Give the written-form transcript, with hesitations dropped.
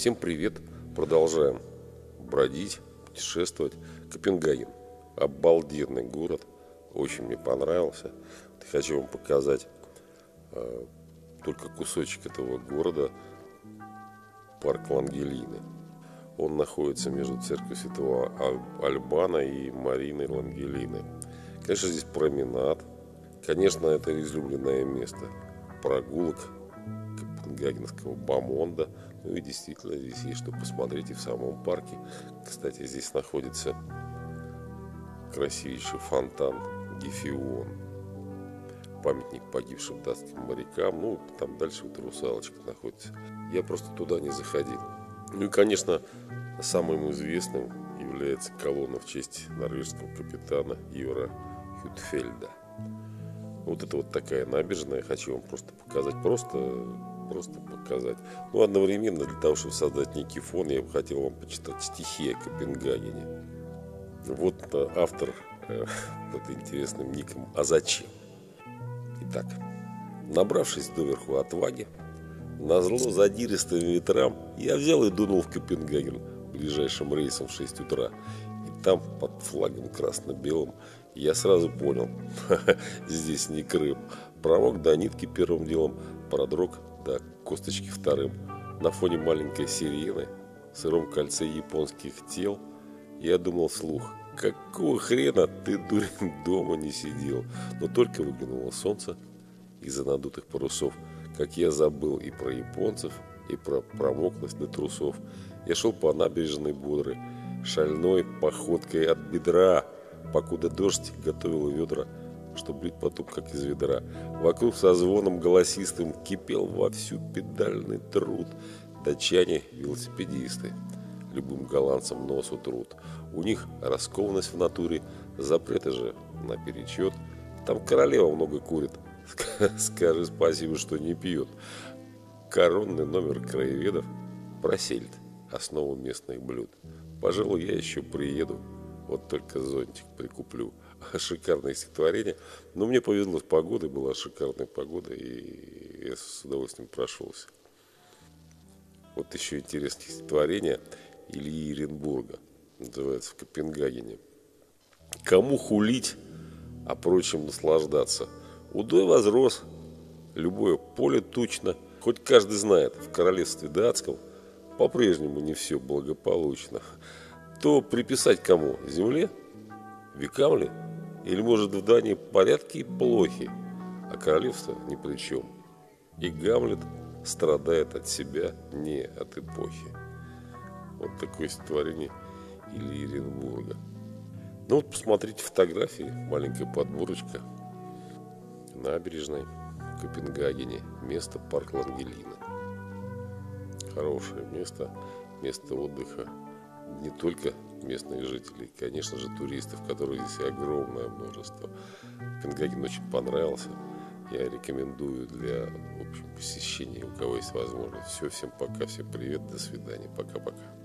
Всем привет! Продолжаем бродить, путешествовать. Копенгаген. Обалденный город. Очень мне понравился. Хочу вам показать только кусочек этого города. Парк Лангелины. Он находится между церковью Святого Альбана и Мариной Лангелины. Конечно, здесь променад. Конечно, это излюбленное место прогулок копенгагенского бомонда. Ну и действительно здесь есть что посмотреть и в самом парке. Кстати, здесь находится красивейший фонтан Гефион, памятник погибшим датским морякам. Ну, там дальше вот русалочка находится. Я просто туда не заходил. Ну и, конечно, самым известным является колонна в честь норвежского капитана Ивара Хютфельда. Вот это вот такая набережная. Хочу вам просто показать. Просто показать. Ну, одновременно, для того, чтобы создать некий фон, я бы хотел вам почитать стихи о Копенгагене. Вот автор под интересным ником «А зачем?». Итак, набравшись доверху отваги, назло задиристым ветрам, я взял и дунул в Копенгаген ближайшим рейсом в 6 утра. И там, под флагом красно-белым, я сразу понял, здесь не Крым. Промок до нитки первым делом, продрог до косточки вторым. На фоне маленькой сирены, в сыром кольце японских тел, я думал вслух: какого хрена ты, дурень, дома не сидел? Но только выглянуло солнце из-за надутых парусов, как я забыл и про японцев, и про промокность до трусов. Я шел по набережной бодрой, шальной походкой от бедра, покуда дождь готовил ведра, чтоб лить потом, как из ведра. Вокруг со звоном голосистым кипел вовсю педальный труд. Датчане – велосипедисты, любым голландцам нос утрут. У них раскованность в натуре, запреты же наперечет. Там королева много курит, скажи спасибо, что не пьет. Коронный номер краеведов просельд, основу местных блюд. Пожалуй, я еще приеду, вот только зонтик прикуплю. Шикарное стихотворение. Но мне повезло с погодой, была шикарная погода, и я с удовольствием прошелся. Вот еще интересное стихотворение Ильи Эренбурга. Называется «В Копенгагене». Кому хулить, а прочим наслаждаться? Удой возрос, любое поле тучно. Хоть каждый знает, в королевстве датском по-прежнему не все благополучно. То приписать кому? Земле? Векам ли? Или, может, в Дании порядки плохи, а королевство ни при чем? И Гамлет страдает от себя, не от эпохи. Вот такое стихотворение Ильи Эренбурга. Ну вот посмотрите фотографии, маленькая подборочка. Набережной в Копенгагене, место парк Лангелина. Хорошее место, место отдыха не только местных жителей, конечно же, туристов, которых здесь огромное множество. Копенгаген очень понравился. Я рекомендую для, в общем, посещения, у кого есть возможность. Все, всем пока, всем привет, до свидания, пока-пока.